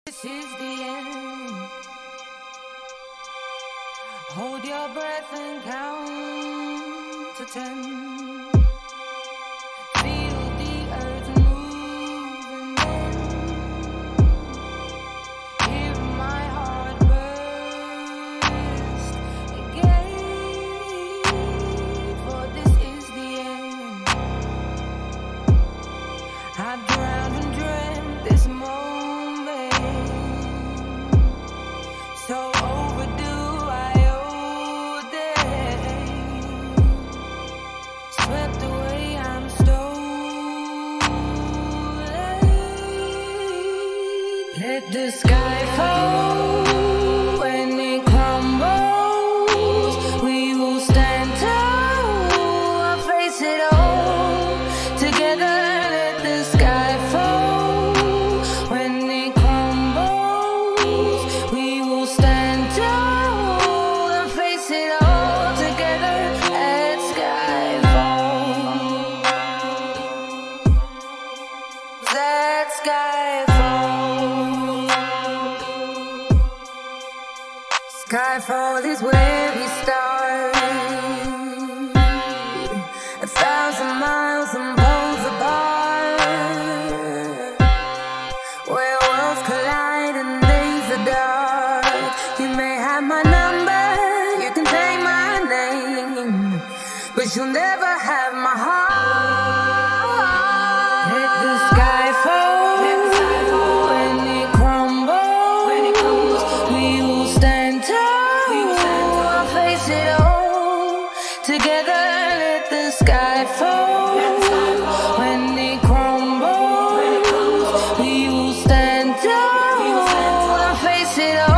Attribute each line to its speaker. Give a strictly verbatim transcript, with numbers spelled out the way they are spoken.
Speaker 1: This is the end. Hold your breath and count to ten. Feel the earth move and then hear my heart burst again. For this is the end. I've drowned and dreamt this moment, so overdue I owe them. Swept away, I'm stolen. Let the sky fall. When it crumbles, we will stand tall. I'll face it all together. Let the sky fall. When it crumbles, we will stand tall and face it all together at skyfall. At skyfall. Skyfall is where we start. A thousand miles and poles apart, where worlds collide and days are dark. You may have my number, you can take my name, but you'll never have my heart. Let the sky fall. When it crumbles, when it crumbles, we will stand tall. We will stand tall. I'll face it all together. Let the sky fall. When it crumbles, we will stand tall. I'll face it all.